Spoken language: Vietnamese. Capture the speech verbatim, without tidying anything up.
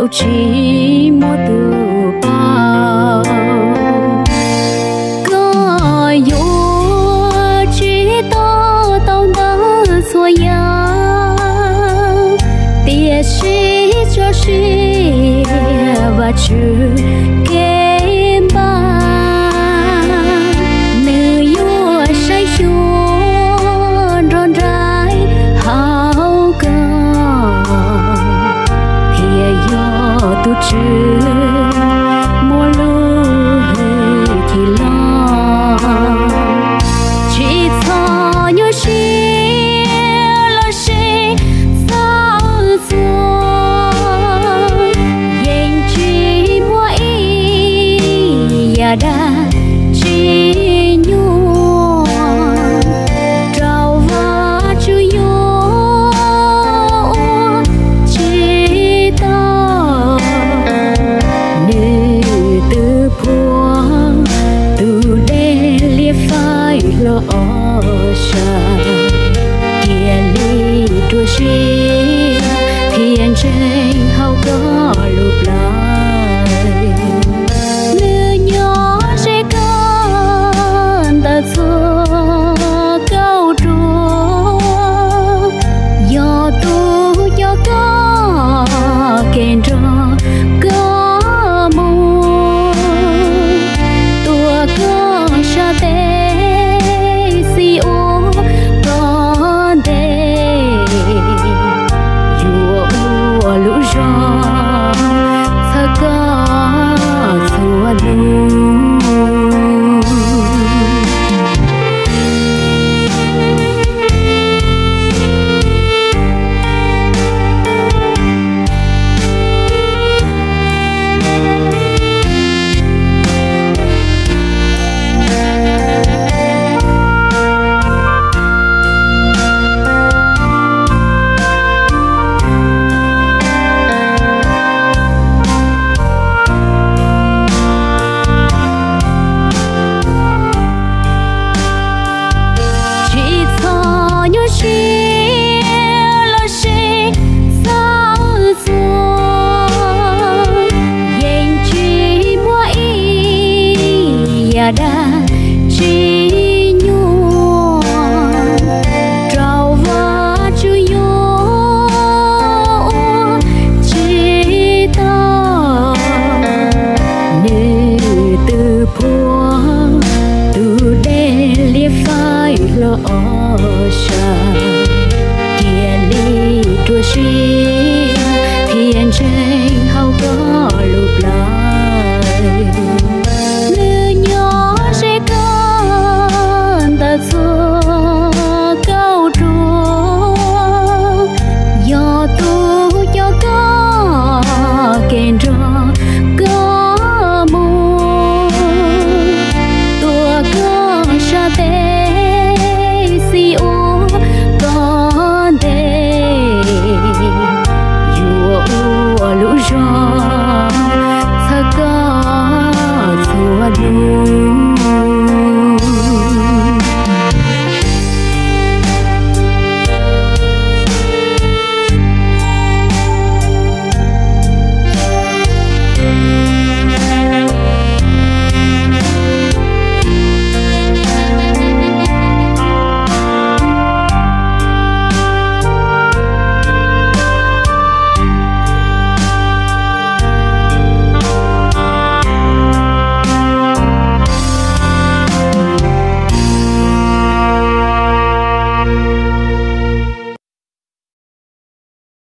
câu chỉ mua từ bao có yêu chỉ to tao đã xua ya tia chỉ cho chỉ và chữ kế ba nữ yêu say chuồn rộn rãi hao gạo thì yo tu chữ mua lúa thì lo chỉ cho nhớ chi lo chi sao rồi yên chỉ mua ý ya đã chỉ nhuộm trao vào chữ yo chỉ tao nữ từ buông từ đê lia phai lo xa kia ly đua chi